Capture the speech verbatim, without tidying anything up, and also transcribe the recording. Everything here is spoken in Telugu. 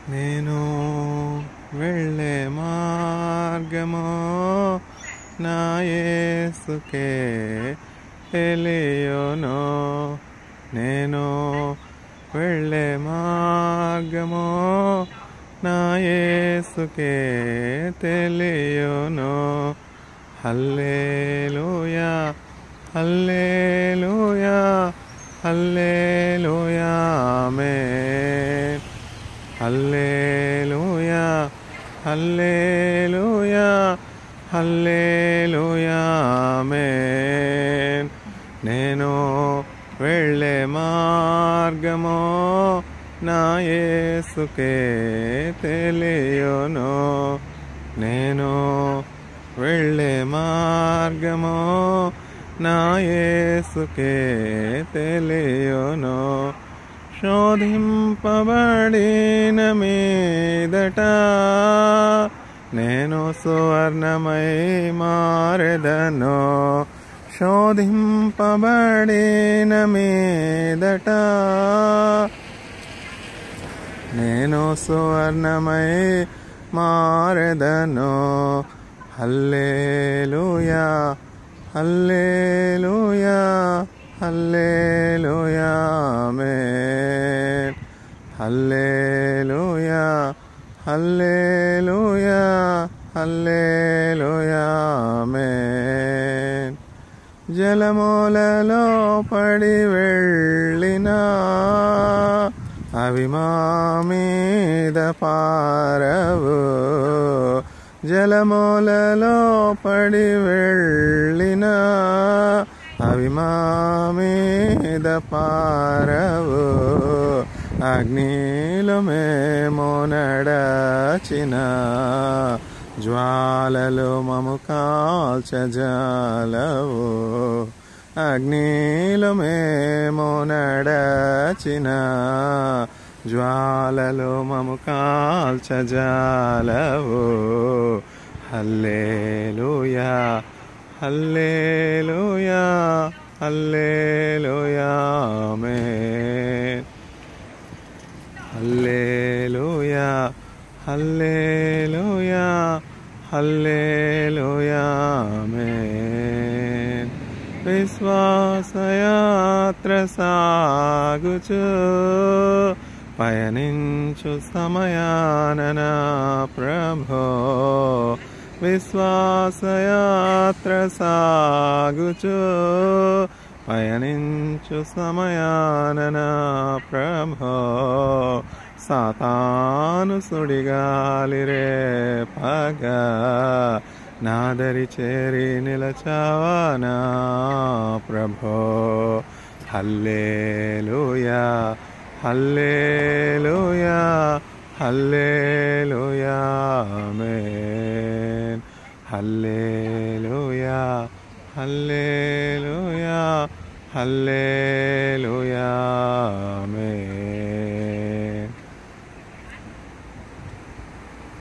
నేను వెళ్ళే మార్గము నా యేసుకే తెలియును. నేను వెళ్ళే మార్గము నా యేసుకే తెలియును. హల్లెలూయా హల్లెలూయా హల్లెలూయా ఆమేన్. హల్లెలూయా హల్లెలూయా హల్లెలూయా ఆమేన్. నేను వెళ్ళే మార్గము నా యేసుకే తెలియును. నేను వెళ్ళే మార్గము నా యేసుకే తెలియును. శోధింపబడిన మీదట నేను సువర్ణమై మారెదను. శోధింపబడిన మీదట నేను సువర్ణమై మారెదను. హల్లెలూయా హల్లెలూయా హల్లెలూయా ఆమేన్. హల్లెలూయా హల్లెలూయా హల్లెలూయా ఆమేన్. జలమూలలో పడి వెళ్ళినా అవి మా మీద పారవు. జలమూలలో పడి వెళ్ళినా అవి మా మీద పారవు. అగ్నిలో మేము నడచిన జ్వాలలు మము కాల్చజాలవు. అగ్నిలో మేము నడచిన జ్వాలలు మము కాల్చజాలవు. హల్లెలూయా హల్లెలూయా హల్లెలూయా ఆమేన్. హల్లెలూయా హల్లెలూయా హల్లెలూయా ఆమేన్. విశ్వాసయాత్ర సాగుచు పయనించు సమయాన నా ప్రభో. విశ్వాసయాత్ర సాగుచు పయనించు సమయాన నా ప్రభో. సాతాను సుడిగాలి రేపగా నాదరి చేరి నిలచావా నా ప్రభో. హల్లెలూయా హల్లెలూయా హల్లెలూయా ఆమేన్. హల్లెలూయా హల్లెలూయా హల్లెలూయా